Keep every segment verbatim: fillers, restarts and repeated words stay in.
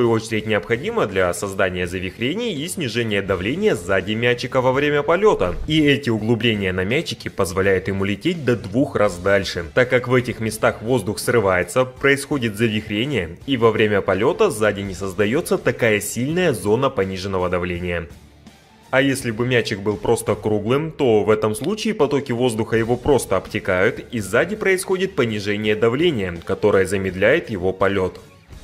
В свою очередь необходимо для создания завихрений и снижения давления сзади мячика во время полета. И эти углубления на мячике позволяют ему лететь до двух раз дальше, так как в этих местах воздух срывается, происходит завихрение, и во время полета сзади не создается такая сильная зона пониженного давления. А если бы мячик был просто круглым, то в этом случае потоки воздуха его просто обтекают, и сзади происходит понижение давления, которое замедляет его полет.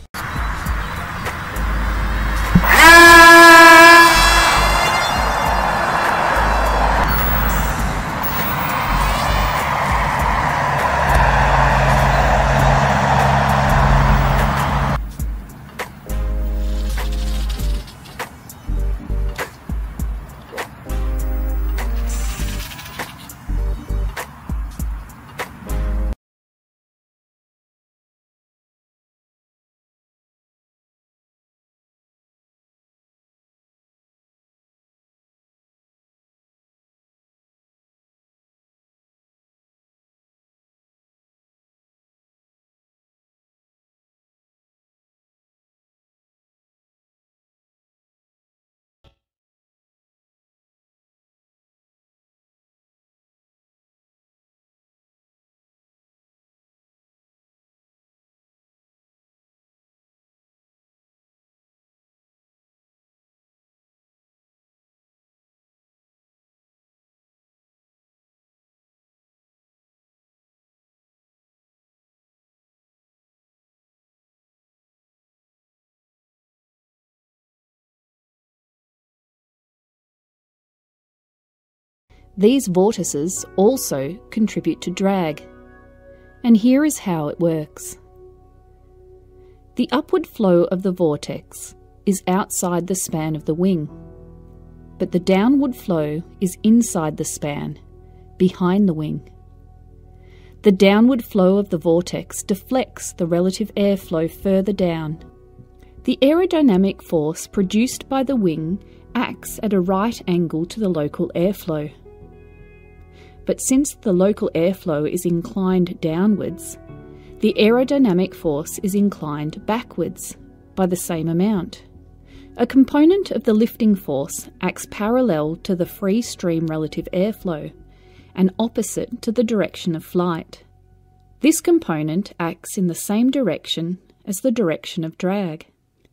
These vortices also contribute to drag, and here is how it works. The upward flow of the vortex is outside the span of the wing, but the downward flow is inside the span, behind the wing. The downward flow of the vortex deflects the relative airflow further down. The aerodynamic force produced by the wing acts at a right angle to the local airflow. But since the local airflow is inclined downwards, the aerodynamic force is inclined backwards by the same amount. A component of the lifting force acts parallel to the free stream relative airflow and opposite to the direction of flight. This component acts in the same direction as the direction of drag.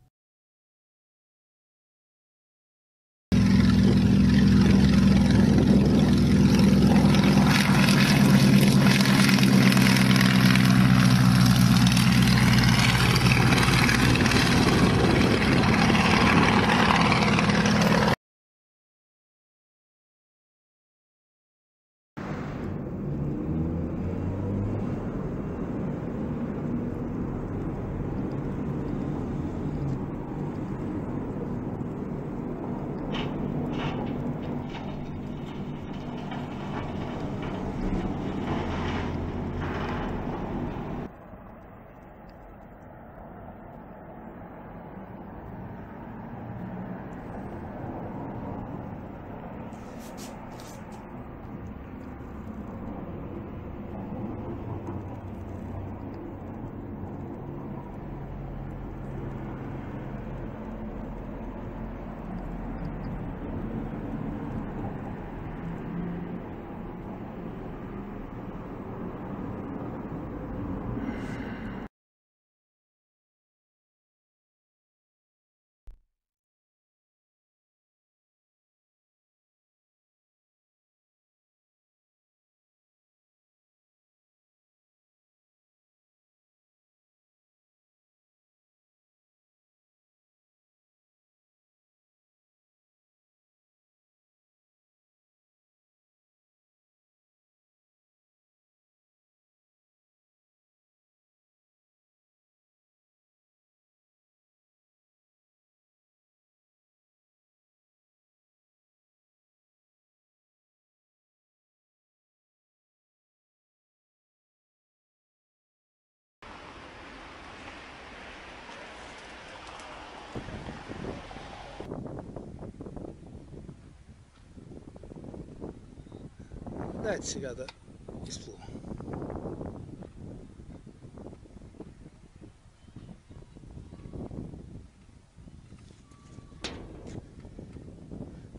Дайте себя до дисплея.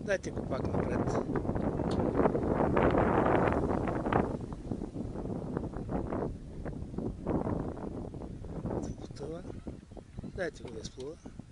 Дайте го пак напред. Да потъва. Дайте го да изплува.